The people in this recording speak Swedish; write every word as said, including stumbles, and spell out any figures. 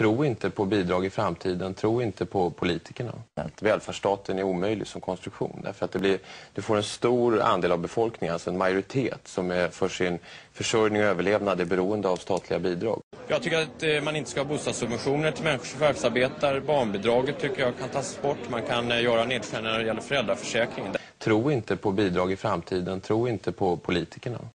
Tro inte på bidrag i framtiden, tro inte på politikerna. Välfärdsstaten är omöjlig som konstruktion därför att det blir, du får en stor andel av befolkningen, alltså en majoritet som är för sin försörjning och överlevnad är beroende av statliga bidrag. Jag tycker att eh, man inte ska ha bostadssubventioner till människor som förvärvsarbetar. Barnbidraget tycker jag kan tas bort. Man kan eh, göra nedskärningar när det gäller föräldraförsäkringen. Tro inte på bidrag i framtiden, tro inte på politikerna.